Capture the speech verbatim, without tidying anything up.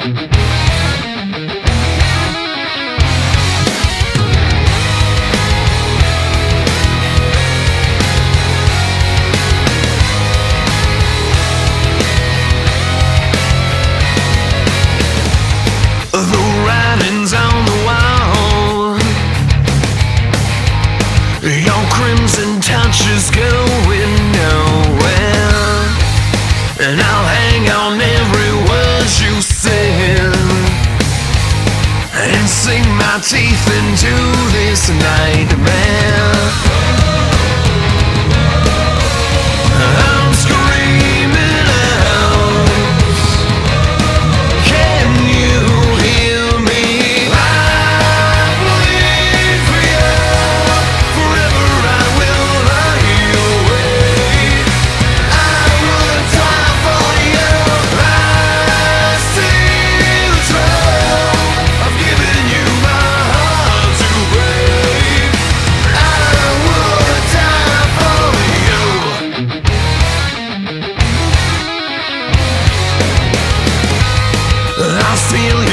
Your crimson touch is going nowhere, and I'll hang on every word you said and sink my teeth into this nightmare. I'm screaming out, can you hear me? I bleed for you. Forever I will lie away. I would die for you. I see the trail. I've given you my heart to break. I would die for you. I feel